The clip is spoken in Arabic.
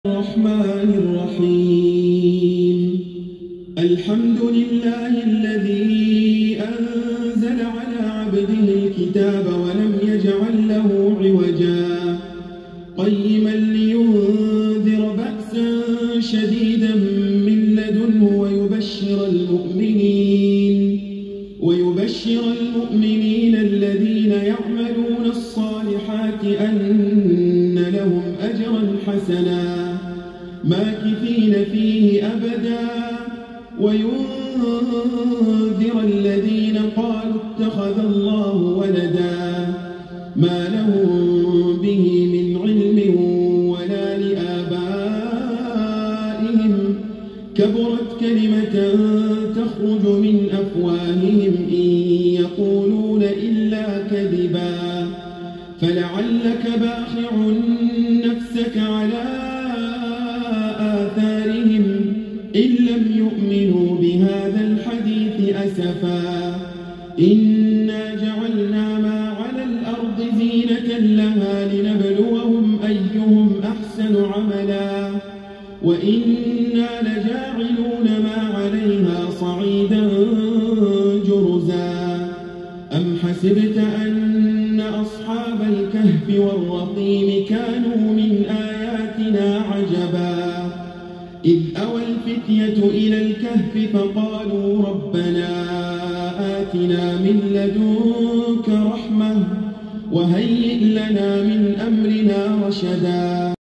الرحمن الرحيم. الحمد لله الذي أنزل على عبده الكتاب ولم يجعل له عوجا قيما لينذر بأسا شديدا من لدنه ويبشر المؤمنين الذين يعملون الصالحات أن لهم أجرا حسنا ماكثين فيه أبدا وينذر الذين قالوا اتخذ الله ولدا ما لهم به من علم ولا لآبائهم كبرت كلمة تخرج من أفواههم إن يقولون إلا كذبا فلعلك باخع نفسك على آثارهم إن لم يؤمنوا بهذا الحديث أسفا إنا جعلنا ما على الأرض زينة لها لنبلوهم أيهم أحسن عملا وإنا لجاعلون ما عليها صعيدا جرزا أم حسبت أن أصحاب الكهف والرقيم كانوا من آياتنا عجبا إذ أوى الفتية إلى الكهف فقالوا ربنا آتنا من لدنك رحمة وهيئ لنا من أمرنا رشدا.